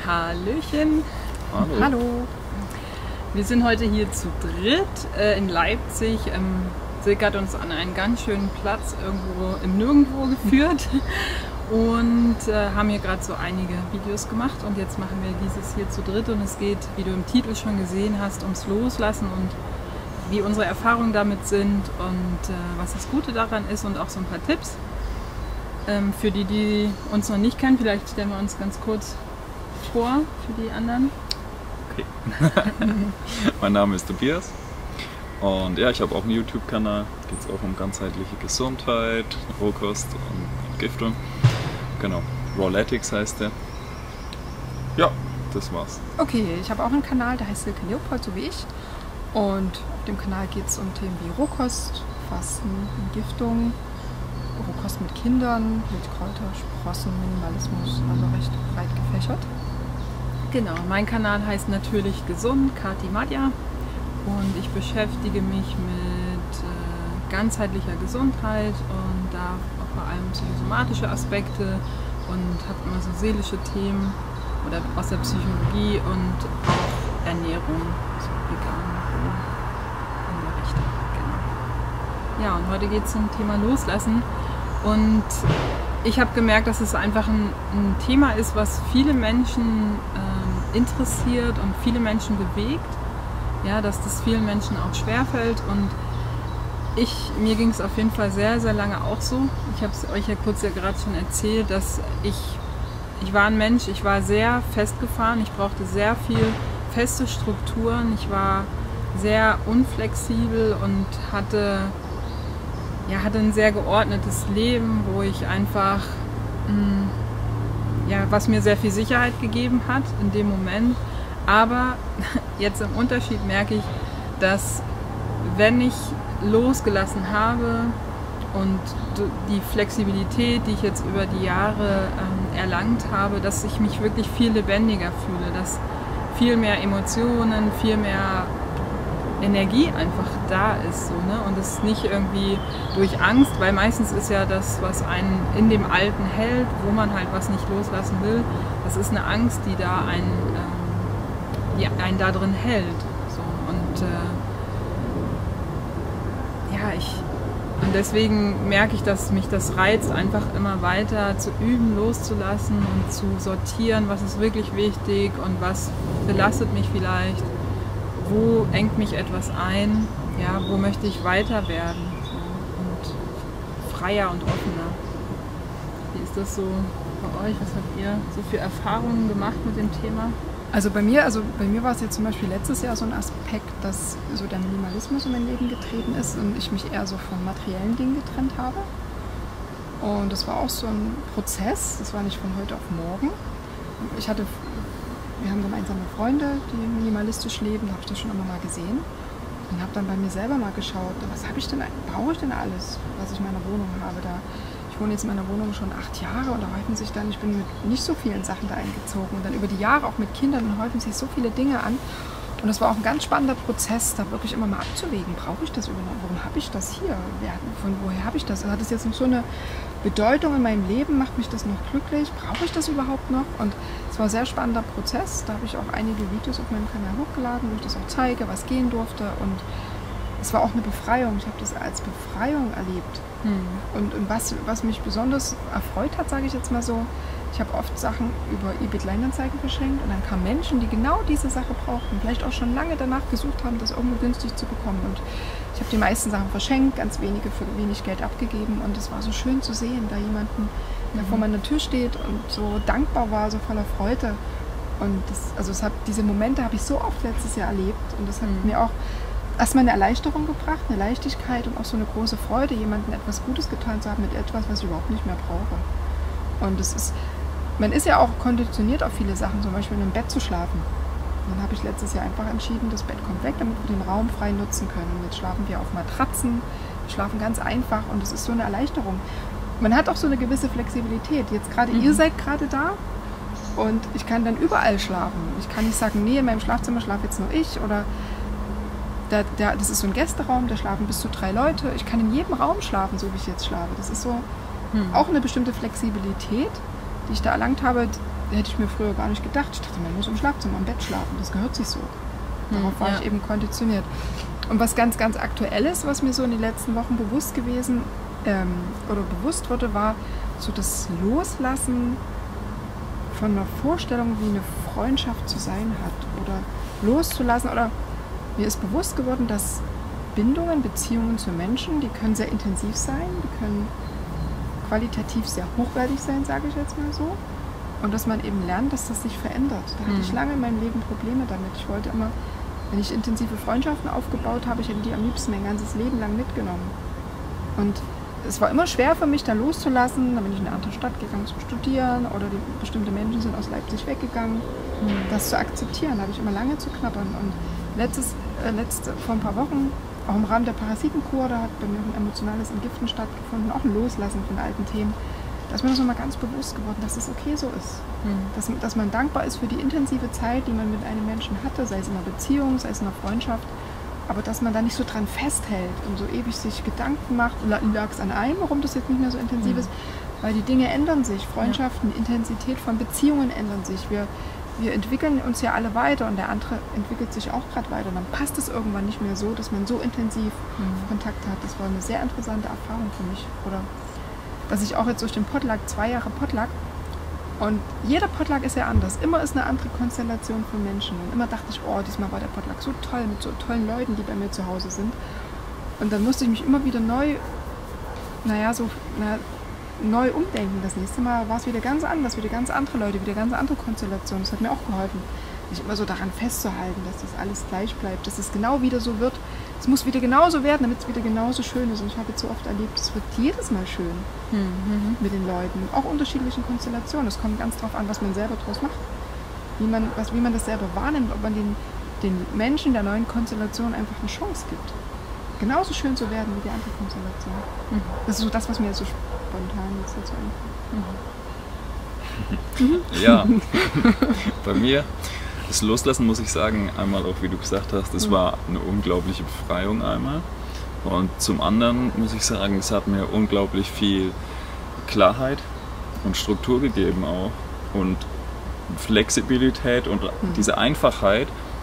Hallöchen. Hallo. Hallo. Wir sind heute hier zu dritt in Leipzig. Silke hat uns an einen ganz schönen Platz irgendwo im Nirgendwo geführt und haben hier gerade so einige Videos gemacht. Und jetzt machen wir dieses hier zu dritt und es geht, wie du im Titel schon gesehen hast, ums Loslassen und wie unsere Erfahrungen damit sind und was das Gute daran ist und auch so ein paar Tipps. Für die, die uns noch nicht kennen, vielleicht stellen wir uns ganz kurz vor für die anderen. Okay. Mein Name ist Tobias und ja, ich habe auch einen YouTube-Kanal. Da geht es auch um ganzheitliche Gesundheit, Rohkost und Entgiftung. Genau, Rawletics heißt der. Ja, das war's. Okay, ich habe auch einen Kanal, der heißt Silke Leopold, so wie ich. Und auf dem Kanal geht es um Themen wie Rohkost, Fasten, Entgiftung, Rohkost mit Kindern, mit Kräuter, Sprossen, Minimalismus, also recht breit gefächert. Genau, mein Kanal heißt natürlich Gesund, Kati Madja, und ich beschäftige mich mit ganzheitlicher Gesundheit und da auch vor allem psychosomatische Aspekte und habe immer so seelische Themen oder aus der Psychologie und auch Ernährung, so vegan in der Richtung. Genau. Ja, und heute geht es zum Thema Loslassen. Und ich habe gemerkt, dass es einfach ein Thema ist, was viele Menschen interessiert und viele Menschen bewegt. Ja, dass das vielen Menschen auch schwerfällt. Und mir ging es auf jeden Fall sehr, sehr lange auch so. Ich habe es euch ja kurz gerade schon erzählt, dass ich war ein Mensch, ich war sehr festgefahren. Ich brauchte sehr viel feste Strukturen. Ich war sehr unflexibel und hatte ein sehr geordnetes Leben, wo ich einfach, was mir sehr viel Sicherheit gegeben hat in dem Moment. Aber jetzt im Unterschied merke ich, dass wenn ich losgelassen habe und die Flexibilität, die ich jetzt über die Jahre erlangt habe, dass ich mich wirklich viel lebendiger fühle, dass viel mehr Emotionen, viel mehr Energie einfach da ist, so, ne? Und es nicht irgendwie durch Angst, weil meistens ist ja das, was einen in dem Alten hält, wo man halt was nicht loslassen will, das ist eine Angst, die einen da drin hält. So. Und deswegen merke ich, dass mich das reizt, einfach immer weiter zu üben, loszulassen und zu sortieren, was ist wirklich wichtig und was belastet mich vielleicht. Wo engt mich etwas ein, ja, wo möchte ich weiter werden, so, und freier und offener. Wie ist das so bei euch? Was habt ihr so für Erfahrungen gemacht mit dem Thema? Also bei mir war es jetzt zum Beispiel letztes Jahr so ein Aspekt, dass so der Minimalismus in mein Leben getreten ist und ich mich eher so von materiellen Dingen getrennt habe. Und das war auch so ein Prozess, das war nicht von heute auf morgen. Wir haben gemeinsame Freunde, die minimalistisch leben, da habe ich das schon immer mal gesehen. Und habe dann bei mir selber mal geschaut, brauche ich denn alles, was ich in meiner Wohnung habe da. Ich wohne jetzt in meiner Wohnung schon 8 Jahre und da häufen sich dann, ich bin mit nicht so vielen Sachen da eingezogen. Und dann über die Jahre auch mit Kindern häufen sich so viele Dinge an. Und das war auch ein ganz spannender Prozess, da wirklich immer mal abzuwägen, brauche ich das überhaupt? Warum habe ich das hier? Von woher habe ich das? Hat es jetzt noch so eine Bedeutung in meinem Leben? Macht mich das noch glücklich? Brauche ich das überhaupt noch? Und es war ein sehr spannender Prozess. Da habe ich auch einige Videos auf meinem Kanal hochgeladen, wo ich das auch zeige, was gehen durfte. Und es war auch eine Befreiung. Ich habe das als Befreiung erlebt. Und was mich besonders erfreut hat, sage ich jetzt mal so, ich habe oft Sachen über eBay Kleinanzeigen verschenkt und dann kamen Menschen, die genau diese Sache brauchten, vielleicht auch schon lange danach gesucht haben, das irgendwo günstig zu bekommen. Und ich habe die meisten Sachen verschenkt, ganz wenige für wenig Geld abgegeben und es war so schön zu sehen, da jemanden, der vor meiner Tür steht und so dankbar war, so voller Freude. Und diese Momente habe ich so oft letztes Jahr erlebt und das hat mir auch erstmal eine Erleichterung gebracht, eine Leichtigkeit und auch so eine große Freude, jemandem etwas Gutes getan zu haben mit etwas, was ich überhaupt nicht mehr brauche. Und man ist ja auch konditioniert auf viele Sachen, zum Beispiel in einem Bett zu schlafen. Und dann habe ich letztes Jahr einfach entschieden, das Bett kommt weg, damit wir den Raum frei nutzen können. Und jetzt schlafen wir auf Matratzen, wir schlafen ganz einfach und es ist so eine Erleichterung. Man hat auch so eine gewisse Flexibilität. Jetzt gerade, ihr seid gerade da und ich kann dann überall schlafen. Ich kann nicht sagen, nee, in meinem Schlafzimmer schlafe jetzt nur ich oder das ist so ein Gästeraum, da schlafen bis zu 3 Leute. Ich kann in jedem Raum schlafen, so wie ich jetzt schlafe. Das ist so auch eine bestimmte Flexibilität, die ich da erlangt habe, hätte ich mir früher gar nicht gedacht. Ich dachte, man muss im Schlafzimmer, im Bett schlafen, das gehört sich so. Darauf war ich eben konditioniert. Und was ganz, ganz aktuell ist, was mir so in den letzten Wochen bewusst gewesen oder bewusst wurde, war so das Loslassen von einer Vorstellung, wie eine Freundschaft zu sein hat oder loszulassen. Oder mir ist bewusst geworden, dass Bindungen, Beziehungen zu Menschen, die können sehr intensiv sein, die können qualitativ sehr hochwertig sein, sage ich jetzt mal so. Und dass man eben lernt, dass das sich verändert. Da hatte ich lange in meinem Leben Probleme damit. Ich wollte immer, wenn ich intensive Freundschaften aufgebaut habe, ich hätte die am liebsten mein ganzes Leben lang mitgenommen. Und es war immer schwer für mich, da loszulassen. Dann bin ich in eine andere Stadt gegangen zum Studieren oder bestimmte Menschen sind aus Leipzig weggegangen. Das zu akzeptieren, da habe ich immer lange zu knabbern. Und vor ein paar Wochen, auch im Rahmen der Parasitenkur, da hat bei mir ein emotionales Entgiften stattgefunden, auch ein Loslassen von alten Themen. Da ist mir das nochmal ganz bewusst geworden, dass es okay so ist. Dass man dankbar ist für die intensive Zeit, die man mit einem Menschen hatte, sei es in einer Beziehung, sei es in einer Freundschaft, aber dass man da nicht so dran festhält und so ewig sich Gedanken macht, lag es an einem, warum das jetzt nicht mehr so intensiv ist, weil die Dinge ändern sich, Freundschaften, die Intensität von Beziehungen ändern sich. Wir entwickeln uns ja alle weiter und der andere entwickelt sich auch gerade weiter. Und dann passt es irgendwann nicht mehr so, dass man so intensiv Kontakt hat. Das war eine sehr interessante Erfahrung für mich. Oder dass ich auch jetzt durch den Potluck, 2 Jahre Potluck, und jeder Potluck ist ja anders. Immer ist eine andere Konstellation von Menschen. Und immer dachte ich, oh, diesmal war der Potluck so toll, mit so tollen Leuten, die bei mir zu Hause sind. Und dann musste ich mich immer wieder neu umdenken. Das nächste Mal war es wieder ganz anders, wieder ganz andere Leute, wieder ganz andere Konstellationen. Das hat mir auch geholfen, sich immer so daran festzuhalten, dass das alles gleich bleibt, dass es genau wieder so wird. Es muss wieder genauso werden, damit es wieder genauso schön ist. Und ich habe jetzt so oft erlebt, es wird jedes Mal schön mit den Leuten, auch unterschiedlichen Konstellationen. Es kommt ganz darauf an, was man selber draus macht, wie man das selber wahrnimmt, ob man den Menschen der neuen Konstellation einfach eine Chance gibt, genauso schön zu werden wie die andere Konstellation. Das ist so das, was mir so spontan jetzt dazu einfällt. Ja, bei mir, das Loslassen, muss ich sagen, einmal auch, wie du gesagt hast, das war eine unglaubliche Befreiung einmal. Und zum anderen muss ich sagen, es hat mir unglaublich viel Klarheit und Struktur gegeben auch und Flexibilität und diese Einfachheit.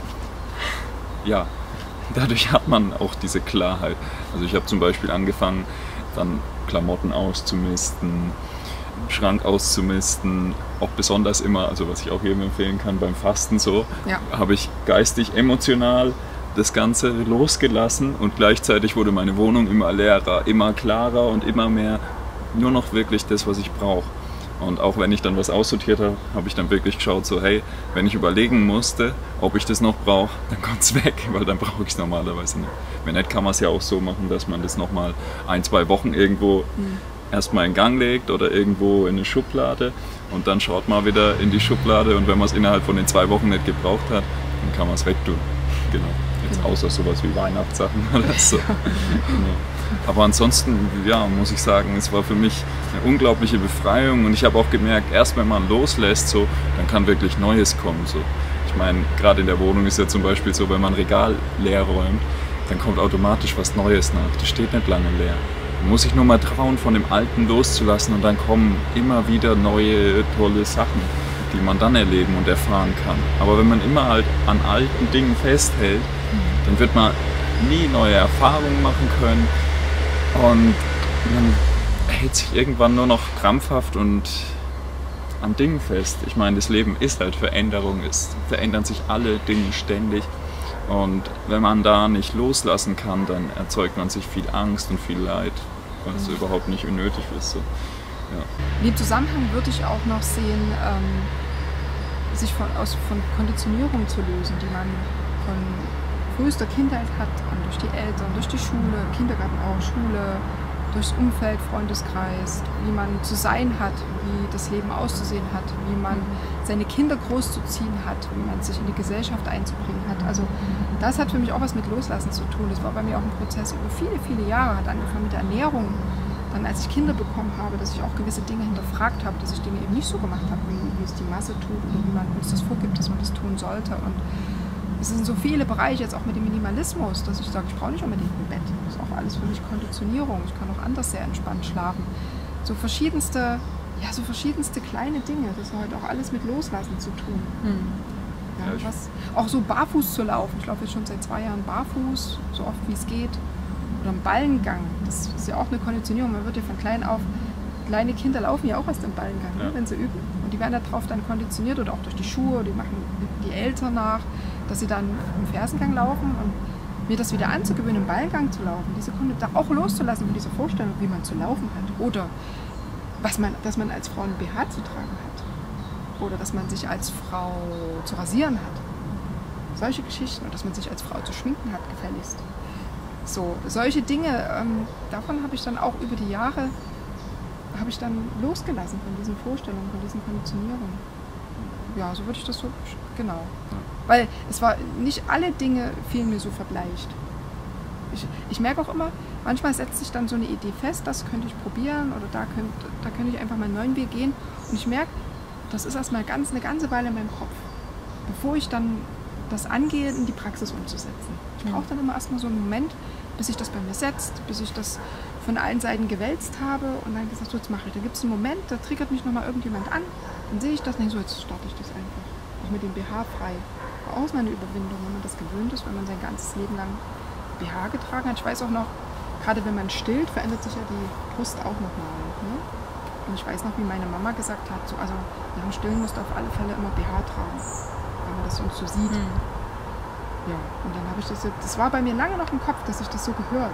Ja, dadurch hat man auch diese Klarheit. Also ich habe zum Beispiel angefangen, dann Klamotten auszumisten, Schrank auszumisten, auch besonders immer, also was ich auch jedem empfehlen kann beim Fasten so, habe ich geistig, emotional das Ganze losgelassen und gleichzeitig wurde meine Wohnung immer leerer, immer klarer und immer mehr nur noch wirklich das, was ich brauche. Und auch wenn ich dann was aussortiert habe, habe ich dann wirklich geschaut, so hey, wenn ich überlegen musste, ob ich das noch brauche, dann kommt es weg, weil dann brauche ich es normalerweise nicht. Wenn nicht, kann man es ja auch so machen, dass man das nochmal 1-2 Wochen irgendwo erstmal in Gang legt oder irgendwo in eine Schublade und dann schaut man wieder in die Schublade und wenn man es innerhalb von den 2 Wochen nicht gebraucht hat, dann kann man es wegtun. Genau. Jetzt außer sowas wie Weihnachtssachen oder so. Genau. Aber ansonsten, ja, muss ich sagen, es war für mich eine unglaubliche Befreiung und ich habe auch gemerkt, erst wenn man loslässt, so, dann kann wirklich Neues kommen. So. Ich meine, gerade in der Wohnung ist ja zum Beispiel so, wenn man ein Regal leer räumt, dann kommt automatisch was Neues nach. Das steht nicht lange leer. Man muss sich nur mal trauen, von dem Alten loszulassen und dann kommen immer wieder neue, tolle Sachen, die man dann erleben und erfahren kann. Aber wenn man immer halt an alten Dingen festhält, dann wird man nie neue Erfahrungen machen können und man hält sich irgendwann nur noch krampfhaft und an Dingen fest. Ich meine, das Leben ist halt Veränderung, es verändern sich alle Dinge ständig und wenn man da nicht loslassen kann, dann erzeugt man sich viel Angst und viel Leid, was überhaupt nicht unnötig ist. So. Ja. In dem Zusammenhang würde ich auch noch sehen, sich von Konditionierung zu lösen, die man von frühester Kindheit hat, durch die Eltern, durch die Schule, Kindergarten auch, Schule, durchs Umfeld, Freundeskreis, wie man zu sein hat, wie das Leben auszusehen hat, wie man seine Kinder großzuziehen hat, wie man sich in die Gesellschaft einzubringen hat. Also das hat für mich auch was mit Loslassen zu tun. Das war bei mir auch ein Prozess über viele, viele Jahre, hat angefangen mit der Ernährung. Dann als ich Kinder bekommen habe, dass ich auch gewisse Dinge hinterfragt habe, dass ich Dinge eben nicht so gemacht habe, wie es die Masse tut oder wie man uns das vorgibt, dass man das tun sollte. Und es sind so viele Bereiche, jetzt auch mit dem Minimalismus, dass ich sage, ich brauche nicht unbedingt ein Bett. Das ist auch alles für mich Konditionierung. Ich kann auch anders sehr entspannt schlafen. So verschiedenste ja, so verschiedenste kleine Dinge. Das hat auch alles mit Loslassen zu tun. Ja, auch so barfuß zu laufen. Ich laufe jetzt schon seit 2 Jahren barfuß, so oft wie es geht. Oder im Ballengang. Das ist ja auch eine Konditionierung. Man wird ja von klein auf, kleine Kinder laufen ja auch erst im Ballengang, ne, wenn sie üben. Und die werden darauf dann konditioniert oder auch durch die Schuhe. Die machen die Eltern nach, dass sie dann im Fersengang laufen. Und mir das wieder anzugewöhnen, im Ballengang zu laufen, die Sekunde da auch loszulassen von dieser Vorstellung, wie man zu laufen hat. Oder dass man als Frau einen BH zu tragen hat. Oder dass man sich als Frau zu rasieren hat. Solche Geschichten. Oder dass man sich als Frau zu schminken hat, gefälligst. So, solche Dinge, davon habe ich dann auch über die Jahre losgelassen, von diesen Vorstellungen, von diesen Konditionierungen. Ja, so würde ich das so, genau. Weil es war, nicht alle Dinge fielen mir so verbleicht. Ich merke auch immer, manchmal setzt sich dann so eine Idee fest, das könnte ich probieren oder da könnte ich einfach mal einen neuen Weg gehen. Und ich merke, das ist erstmal eine ganze Weile in meinem Kopf, bevor ich dann das angehe, in die Praxis umzusetzen. Ich brauche dann immer erstmal so einen Moment, bis sich das bei mir setzt, bis ich das von allen Seiten gewälzt habe und dann gesagt, so jetzt mache ich. Da gibt es einen Moment, da triggert mich nochmal irgendjemand an, dann sehe ich das und denke so, jetzt starte ich das einfach. Auch mit dem BH frei. War auch meine Überwindung, wenn man das gewöhnt ist, wenn man sein ganzes Leben lang BH getragen hat. Ich weiß auch noch, gerade wenn man stillt, verändert sich ja die Brust auch nochmal. Ne? Und ich weiß noch, wie meine Mama gesagt hat, so, also nach dem Stillen musst du auf alle Fälle immer BH tragen, weil man das sonst so sieht. Ja, und dann habe ich das war bei mir lange noch im Kopf, dass ich das so gehört.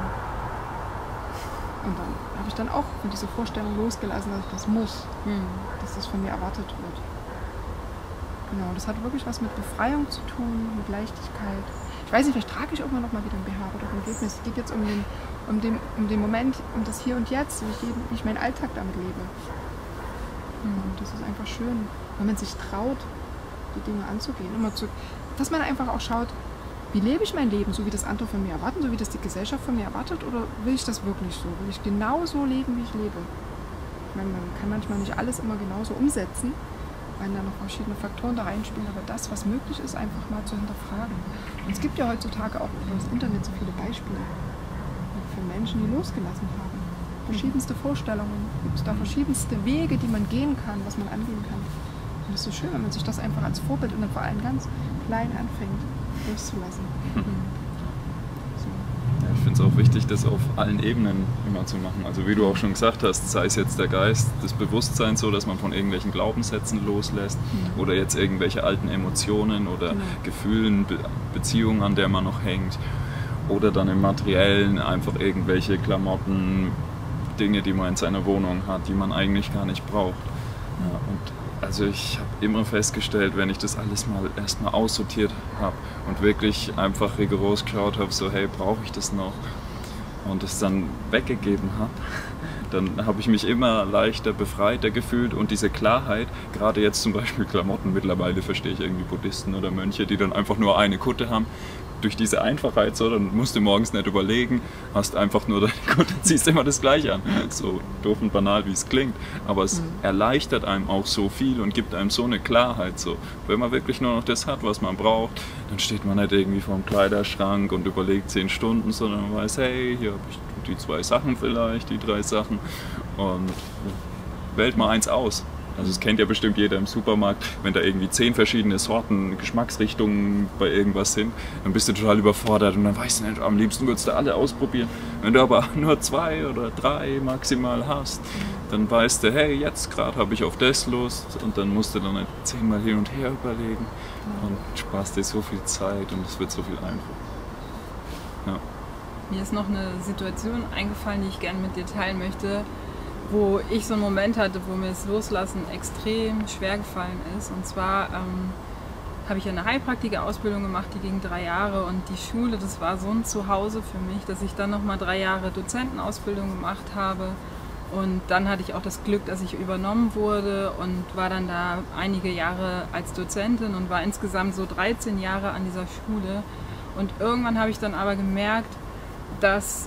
Und dann habe ich dann auch von dieser Vorstellung losgelassen, dass ich das muss, dass das von mir erwartet wird. Genau, das hat wirklich was mit Befreiung zu tun, mit Leichtigkeit. Ich weiß nicht, vielleicht trage ich irgendwann noch mal wieder ein BH, aber darum geht es. Es geht jetzt um den Moment, um das Hier und Jetzt, wie ich meinen Alltag damit lebe. Und das ist einfach schön, wenn man sich traut, die Dinge anzugehen. Dass man einfach auch schaut, wie lebe ich mein Leben, so wie das andere von mir erwarten, so wie das die Gesellschaft von mir erwartet, oder will ich das wirklich so? Will ich genau so leben, wie ich lebe? Ich meine, man kann manchmal nicht alles immer genauso umsetzen, weil da noch verschiedene Faktoren da reinspielen, aber das, was möglich ist, einfach mal zu hinterfragen. Und es gibt ja heutzutage auch über das Internet so viele Beispiele für Menschen, die losgelassen haben. Verschiedenste Vorstellungen, gibt es da verschiedenste Wege, die man gehen kann, was man angehen kann. Und es ist so schön, wenn man sich das einfach als Vorbild und dann vor allem ganz klein anfängt, loszulassen. Ja, ich finde es auch wichtig, das auf allen Ebenen immer zu machen. Also wie du auch schon gesagt hast, sei es jetzt der Geist, das Bewusstsein so, dass man von irgendwelchen Glaubenssätzen loslässt oder jetzt irgendwelche alten Emotionen oder Gefühlen, Beziehungen, an der man noch hängt. Oder dann im Materiellen einfach irgendwelche Klamotten, Dinge, die man in seiner Wohnung hat, die man eigentlich gar nicht braucht. Ja, und also ich habe immer festgestellt, wenn ich das alles mal erstmal aussortiert habe und wirklich einfach rigoros geschaut habe, so hey, brauche ich das noch? Und es dann weggegeben habe, dann habe ich mich immer leichter, befreiter gefühlt und diese Klarheit, gerade jetzt zum Beispiel Klamotten, mittlerweile verstehe ich irgendwie Buddhisten oder Mönche, die dann einfach nur eine Kutte haben, durch diese Einfachheit, so, dann musst du morgens nicht überlegen, hast einfach nur deine Kutte, ziehst immer das Gleiche an. So doof und banal, wie es klingt. Aber es erleichtert einem auch so viel und gibt einem so eine Klarheit. So. Wenn man wirklich nur noch das hat, was man braucht, dann steht man nicht irgendwie vor dem Kleiderschrank und überlegt 10 Stunden, sondern man weiß, hey, hier habe ich die 2 Sachen vielleicht, die 3 Sachen und wählt mal eins aus. Also das kennt ja bestimmt jeder im Supermarkt, wenn da irgendwie 10 verschiedene Sorten, Geschmacksrichtungen bei irgendwas sind, dann bist du total überfordert und dann weißt du nicht, am liebsten würdest du alle ausprobieren. Wenn du aber nur 2 oder 3 maximal hast, dann weißt du, hey, jetzt gerade habe ich auf das Lust und dann musst du dann nicht 10-mal hin und her überlegen und sparst dir so viel Zeit und es wird so viel einfacher. Ja. Mir ist noch eine Situation eingefallen, die ich gerne mit dir teilen möchte, wo ich so einen Moment hatte, wo mir das Loslassen extrem schwer gefallen ist. Und zwar habe ich eine Heilpraktiker-Ausbildung gemacht, die ging 3 Jahre und die Schule, das war so ein Zuhause für mich, dass ich dann nochmal 3 Jahre Dozentenausbildung gemacht habe. Und dann hatte ich auch das Glück, dass ich übernommen wurde und war dann da einige Jahre als Dozentin und war insgesamt so 13 Jahre an dieser Schule. Und irgendwann habe ich dann aber gemerkt, dass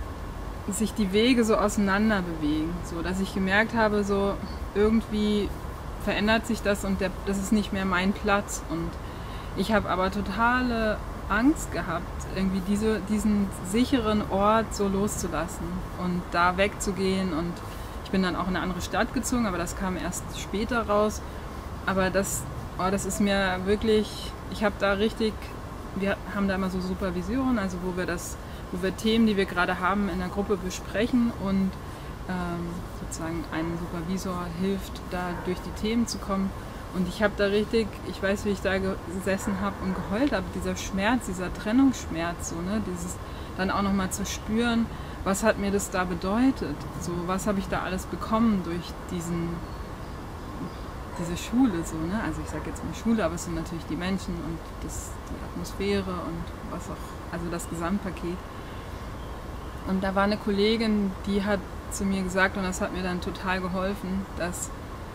sich die Wege so auseinander bewegen, so dass ich gemerkt habe, so irgendwie verändert sich das und das ist nicht mehr mein Platz und ich habe aber totale Angst gehabt, irgendwie diesen sicheren Ort so loszulassen und da wegzugehen und ich bin dann auch in eine andere Stadt gezogen, aber das kam erst später raus. Aber das ist mir wirklich, wir haben da immer so Supervision, also wo wir Themen, die wir gerade haben, in der Gruppe besprechen und sozusagen ein Supervisor hilft, da durch die Themen zu kommen. Und ich habe da richtig, ich weiß, wie ich da gesessen habe und geheult habe, dieser Schmerz, dieser Trennungsschmerz, so, ne? Dieses dann auch nochmal zu spüren, was hat mir das da bedeutet, so, was habe ich da alles bekommen durch diese Schule, so, ne? Also ich sage jetzt mal Schule, aber es sind natürlich die Menschen und die Atmosphäre und was auch, also das Gesamtpaket. Und da war eine Kollegin, die hat zu mir gesagt, und das hat mir dann total geholfen, dass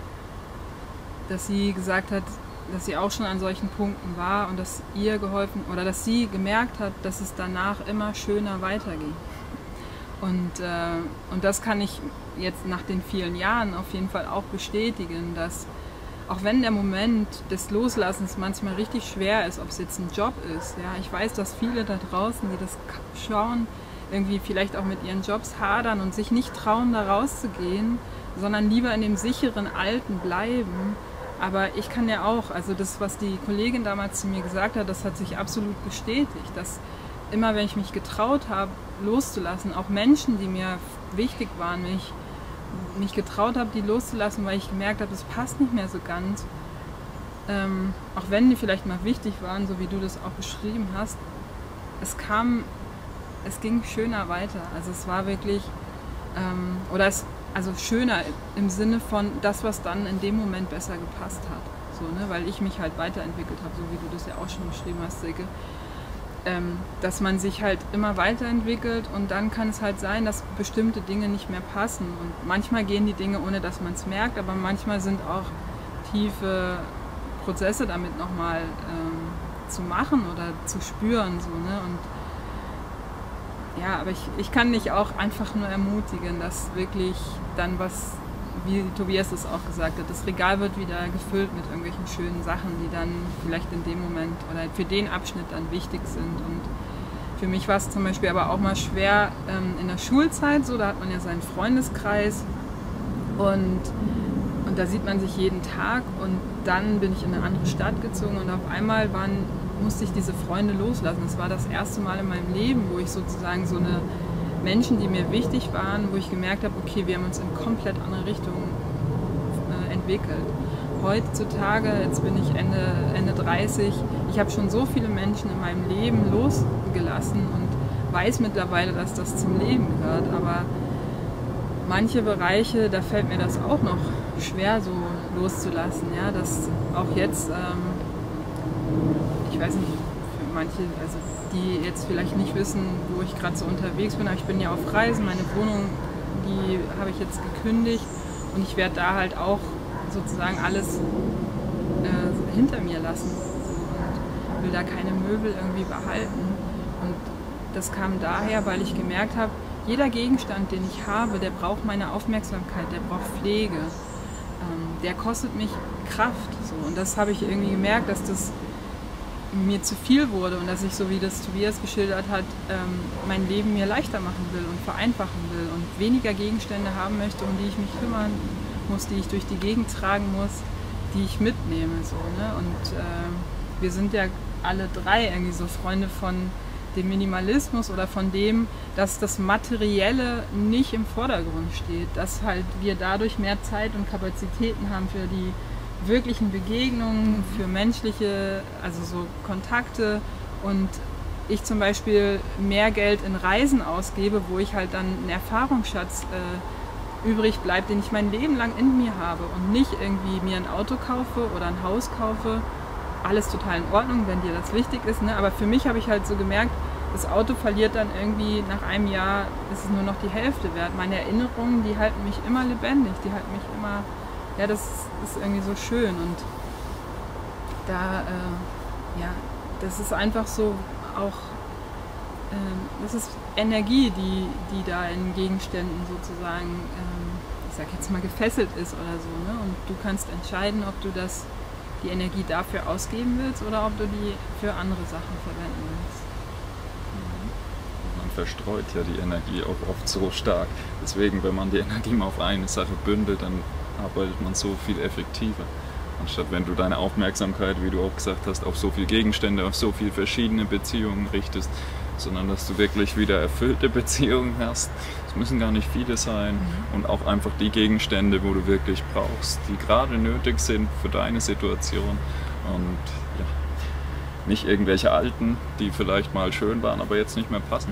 sie gesagt hat, dass sie auch schon an solchen Punkten war und dass ihr geholfen, oder dass sie gemerkt hat, dass es danach immer schöner weiterging. Und das kann ich jetzt nach den vielen Jahren auf jeden Fall auch bestätigen, dass auch wenn der Moment des Loslassens manchmal richtig schwer ist, ob es jetzt ein Job ist, ja, ich weiß, dass viele da draußen, die das schauen, irgendwie vielleicht auch mit ihren Jobs hadern und sich nicht trauen, da rauszugehen, sondern lieber in dem sicheren Alten bleiben. Aber ich kann ja auch, also das, was die Kollegin damals zu mir gesagt hat, das hat sich absolut bestätigt, dass immer, wenn ich mich getraut habe, loszulassen, auch Menschen, die mir wichtig waren, mich getraut habe, die loszulassen, weil ich gemerkt habe, das passt nicht mehr so ganz, auch wenn die vielleicht mal wichtig waren, so wie du das auch beschrieben hast, es ging schöner weiter. Also es war wirklich, also schöner im Sinne von das, was dann in dem Moment besser gepasst hat. So, ne? Weil ich mich halt weiterentwickelt habe, so wie du das ja auch schon beschrieben hast, Silke. Dass man sich halt immer weiterentwickelt und dann kann es halt sein, dass bestimmte Dinge nicht mehr passen. Und manchmal gehen die Dinge, ohne dass man es merkt, aber manchmal sind auch tiefe Prozesse damit nochmal zu machen oder zu spüren. So, ne? Und ja, aber ich kann dich auch einfach nur ermutigen, dass wirklich dann was, wie Tobias es auch gesagt hat, das Regal wird wieder gefüllt mit irgendwelchen schönen Sachen, die dann vielleicht in dem Moment oder für den Abschnitt dann wichtig sind. Und für mich war es zum Beispiel aber auch mal schwer in der Schulzeit, so, da hat man ja seinen Freundeskreis und da sieht man sich jeden Tag und dann bin ich in eine andere Stadt gezogen und auf einmal musste ich diese Freunde loslassen. Das war das erste Mal in meinem Leben, wo ich sozusagen so eine Menschen, die mir wichtig waren, wo ich gemerkt habe, okay, wir haben uns in komplett andere Richtungen entwickelt. Heutzutage, jetzt bin ich Ende 30, ich habe schon so viele Menschen in meinem Leben losgelassen und weiß mittlerweile, dass das zum Leben gehört, aber manche Bereiche, da fällt mir das auch noch schwer so loszulassen, ja, dass auch jetzt, ich weiß nicht, für manche, also die jetzt vielleicht nicht wissen, wo ich gerade so unterwegs bin, aber ich bin ja auf Reisen, meine Wohnung, die habe ich jetzt gekündigt und ich werde da halt auch sozusagen alles hinter mir lassen und will da keine Möbel irgendwie behalten. Und das kam daher, weil ich gemerkt habe, jeder Gegenstand, den ich habe, der braucht meine Aufmerksamkeit, der braucht Pflege, der kostet mich Kraft. So. Und das habe ich irgendwie gemerkt, dass das mir zu viel wurde und dass ich, so wie das Tobias geschildert hat, mein Leben mir leichter machen will und vereinfachen will und weniger Gegenstände haben möchte, um die ich mich kümmern muss, die ich durch die Gegend tragen muss, die ich mitnehme. So, ne? Und wir sind ja alle drei irgendwie so Freunde von dem Minimalismus oder von dem, dass das Materielle nicht im Vordergrund steht, dass halt wir dadurch mehr Zeit und Kapazitäten haben für die wirklichen Begegnungen, für menschliche, also so Kontakte und ich zum Beispiel mehr Geld in Reisen ausgebe, wo ich halt dann einen Erfahrungsschatz übrig bleibt, den ich mein Leben lang in mir habe und nicht irgendwie mir ein Auto kaufe oder ein Haus kaufe. Alles total in Ordnung, wenn dir das wichtig ist, ne? Aber für mich habe ich halt so gemerkt, das Auto verliert dann irgendwie nach einem Jahr, ist es nur noch die Hälfte wert. Meine Erinnerungen, die halten mich immer lebendig, die halten mich immer, ja, das ist irgendwie so schön und da, ja, das ist einfach so auch, das ist Energie, die da in Gegenständen sozusagen, ich sag jetzt mal, gefesselt ist oder so, ne? Und du kannst entscheiden, ob du die Energie dafür ausgeben willst oder ob du die für andere Sachen verwenden willst. man verstreut ja die Energie auch oft so stark. Deswegen, wenn man die Energie mal auf eine Sache bündelt, dann arbeitet man so viel effektiver. Anstatt wenn du deine Aufmerksamkeit, wie du auch gesagt hast, auf so viele Gegenstände, auf so viele verschiedene Beziehungen richtest, sondern dass du wirklich wieder erfüllte Beziehungen hast. Es müssen gar nicht viele sein und auch einfach die Gegenstände, wo du wirklich brauchst, die gerade nötig sind für deine Situation und ja, nicht irgendwelche alten, die vielleicht mal schön waren, aber jetzt nicht mehr passen.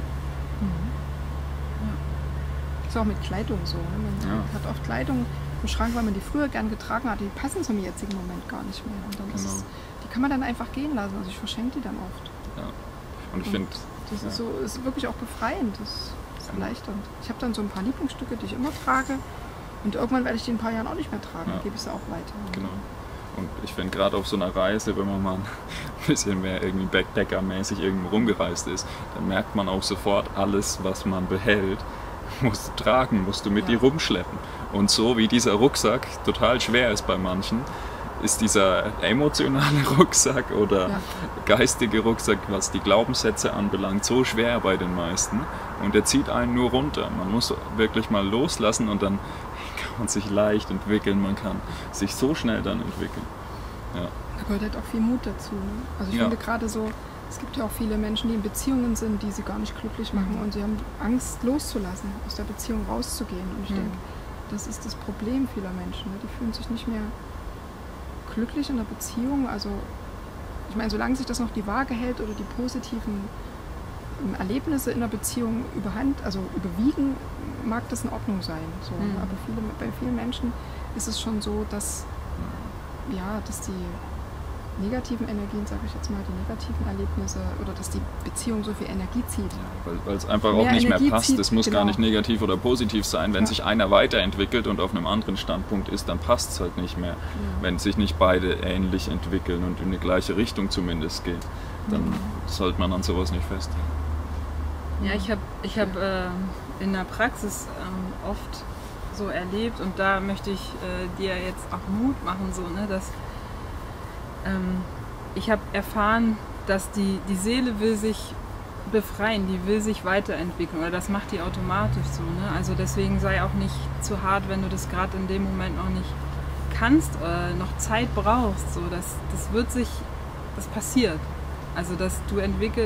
Das ist auch mit Kleidung so. Ne? Man hat oft Kleidung im Schrank, weil man die früher gern getragen hat, die passen zum jetzigen Moment gar nicht mehr. Und dann die kann man dann einfach gehen lassen. Also ich verschenke die dann oft. Ja. Und ich finde, das ist, so, ist wirklich auch befreiend, das ist erleichternd. Ich habe dann so ein paar Lieblingsstücke, die ich immer trage und irgendwann werde ich die in ein paar Jahren auch nicht mehr tragen, dann gebe ich sie auch weiter. Genau. Und ich finde gerade auf so einer Reise, wenn man mal ein bisschen mehr irgendwie Backpacker-mäßig irgendwo rumgereist ist, dann merkt man auch sofort, alles, was man behält, musst du tragen, musst du mit dir rumschleppen. Und so wie dieser Rucksack total schwer ist bei manchen, ist dieser emotionale Rucksack oder geistige Rucksack, was die Glaubenssätze anbelangt, so schwer bei den meisten und der zieht einen nur runter. Man muss wirklich mal loslassen und dann kann man sich leicht entwickeln, man kann sich so schnell dann entwickeln. Ja. Da gehört halt auch viel Mut dazu. Ne? Also ich finde gerade so, es gibt ja auch viele Menschen, die in Beziehungen sind, die sie gar nicht glücklich machen und sie haben Angst loszulassen, aus der Beziehung rauszugehen. Und ich denke, das ist das Problem vieler Menschen. Ne? Die fühlen sich nicht mehr glücklich in der Beziehung. Also ich meine, solange sich das noch die Waage hält oder die positiven Erlebnisse in der Beziehung überwiegen, mag das in Ordnung sein. So. Aber bei vielen Menschen ist es schon so, dass die negativen Energien, sage ich jetzt mal, die negativen Erlebnisse oder dass die Beziehung so viel Energie zieht. Ja, weil es einfach auch nicht mehr passt. Es muss gar nicht negativ oder positiv sein. Wenn sich einer weiterentwickelt und auf einem anderen Standpunkt ist, dann passt es halt nicht mehr. Wenn sich nicht beide ähnlich entwickeln und in die gleiche Richtung zumindest gehen, dann sollte man an sowas nicht festhalten. Ja, ich hab in der Praxis oft so erlebt und da möchte ich dir jetzt auch Mut machen, so, ne, dass ich habe erfahren, dass die Seele will sich befreien, die will sich weiterentwickeln, oder das macht die automatisch so. Ne? Also deswegen sei auch nicht zu hart, wenn du das gerade in dem Moment noch nicht kannst, noch Zeit brauchst. So, das passiert. Also dass du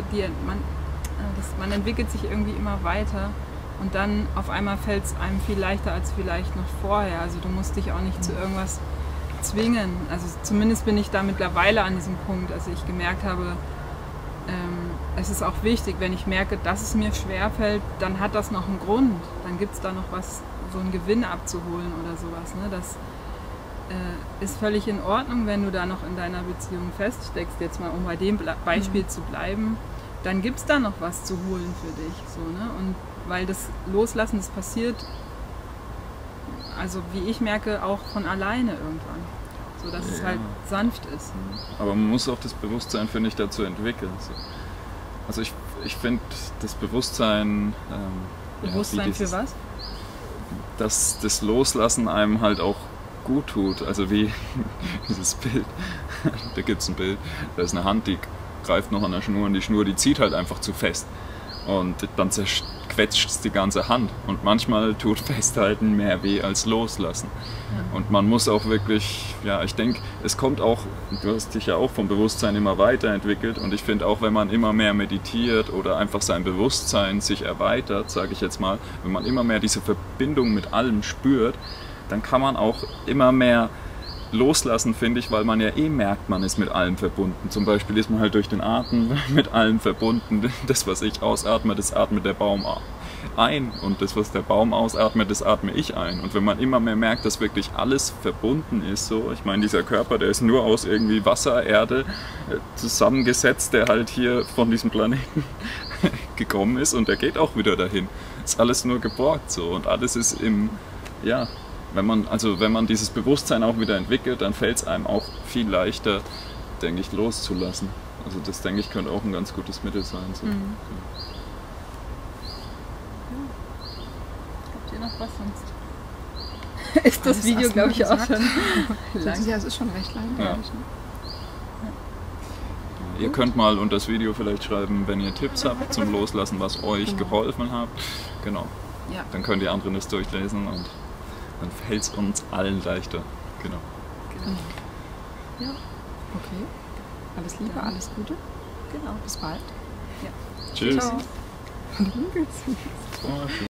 man entwickelt sich irgendwie immer weiter und dann auf einmal fällt es einem viel leichter als vielleicht noch vorher. Also du musst dich auch nicht zu irgendwas zwingen. Also zumindest bin ich da mittlerweile an diesem Punkt, als ich gemerkt habe, es ist auch wichtig, wenn ich merke, dass es mir schwerfällt, dann hat das noch einen Grund. Dann gibt es da noch was, so einen Gewinn abzuholen oder sowas. Ne? Das ist völlig in Ordnung, wenn du da noch in deiner Beziehung feststeckst, jetzt mal um bei dem Beispiel zu bleiben, dann gibt es da noch was zu holen für dich. So, ne? Und weil das Loslassen, das passiert, also wie ich merke, auch von alleine irgendwann. So dass es halt sanft ist. Aber man muss auch das Bewusstsein, finde ich, dazu entwickeln. Also ich finde das Bewusstsein... Bewusstsein für was? Dass das Loslassen einem halt auch gut tut. Also wie dieses Bild, da gibt es ein Bild, da ist eine Hand, die greift noch an der Schnur und die Schnur, die zieht halt einfach zu fest. Und dann zerquetscht es die ganze Hand. Und manchmal tut Festhalten mehr weh als Loslassen. Ja. Und man muss auch wirklich, ich denke, es kommt auch, du hast dich ja auch vom Bewusstsein immer weiterentwickelt. Und ich finde auch, wenn man immer mehr meditiert oder einfach sein Bewusstsein sich erweitert, sage ich jetzt mal, wenn man immer mehr diese Verbindung mit allem spürt, dann kann man auch immer mehr loslassen, finde ich, weil man ja merkt, man ist mit allem verbunden. Zum Beispiel ist man halt durch den Atem mit allem verbunden. Das, was ich ausatme, das atmet der Baum ein und das, was der Baum ausatmet, das atme ich ein. Und wenn man immer mehr merkt, dass wirklich alles verbunden ist, so, ich meine, dieser Körper, der ist nur aus irgendwie Wasser, Erde zusammengesetzt, der halt hier von diesem Planeten gekommen ist und der geht auch wieder dahin. Ist alles nur geborgt so und alles ist wenn man dieses Bewusstsein auch wieder entwickelt, dann fällt es einem auch viel leichter, denke ich, loszulassen. Also das, denke ich, könnte auch ein ganz gutes Mittel sein. So. Habt ihr noch was sonst? Ist das Video, glaube ich, auch schon lang? Ja, es ist schon recht lang, glaube ich. Ne? Ihr könnt mal unter das Video vielleicht schreiben, wenn ihr Tipps habt zum Loslassen, was euch geholfen hat. Genau. Ja. Dann könnt ihr anderen das durchlesen und dann fällt es uns allen leichter. Genau. Ja, Okay. Alles Liebe, Dann- alles Gute. genau. Bis bald. Ja. Tschüss. Ciao. Oh, schön.